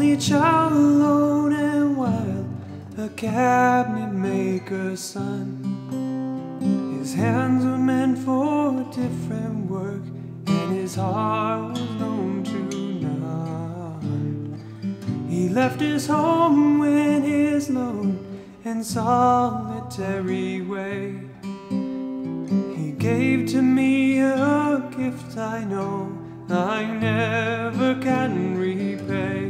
only child, alone and wild, a cabinet maker's son. His hands were meant for different work, and his heart was known to none. He left his home, went his lone and solitary way. He gave to me a gift I know I never can repay.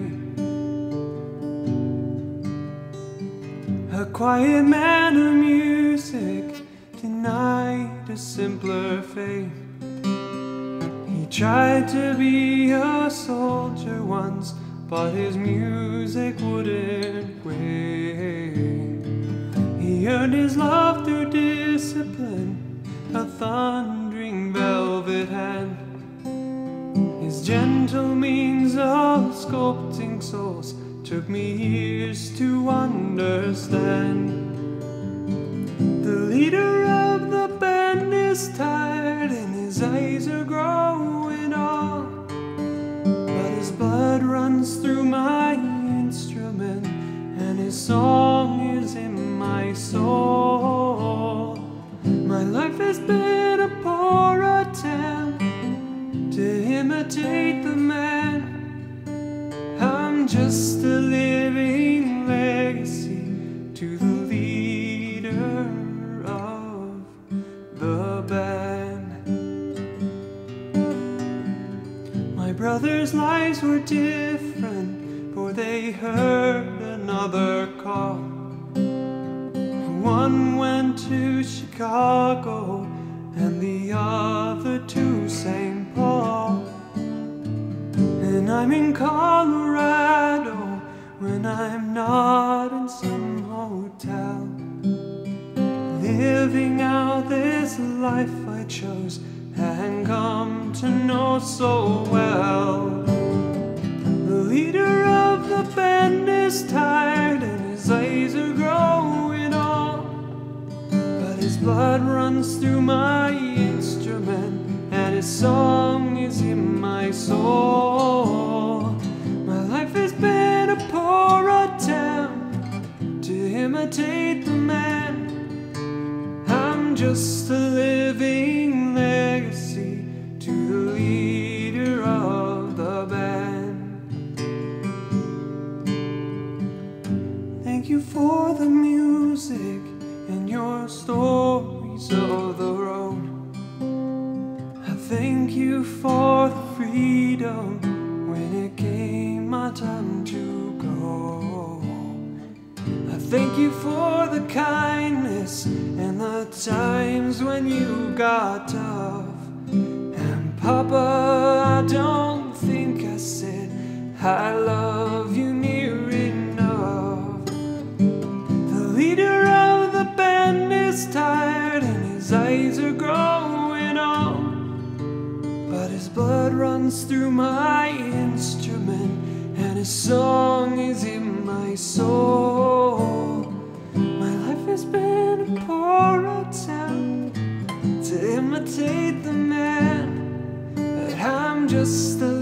A quiet man of music, denied a simpler fate. He tried to be a soldier once, but his music wouldn't wait. He earned his love through discipline, a thundering velvet hand. His gentle means of sculpting souls took me years to understand. The leader of the band is tired and his eyes are growing old, but his blood runs through my instrument and his song is in my soul. My life has been a poor attempt to imitate the man. I'm just a living legacy to the leader of the band. My brothers' lives were different, for they heard another call. One went to Chicago and the other to St. Paul. And I'm in Colorado when I'm not in some hotel, living out this life I chose and come to know so well. The leader of the band is tired and his eyes are growing old, but his blood runs through my instrument and his song is in my soul. My life has been a poor attempt to imitate the man. I'm just a living legacy to the leader of the band. Thank you for the music and your stories of the road. I thank you for the freedom when it came my time to go. I thank you for the kindness and the times when you got tough. And Papa, I don't think I said I love you near enough. The leader of the band is tired and his eyes are growing old, but his blood runs through my instrument and his song is in my soul. My life has been a poor attempt to imitate the man, but I'm just a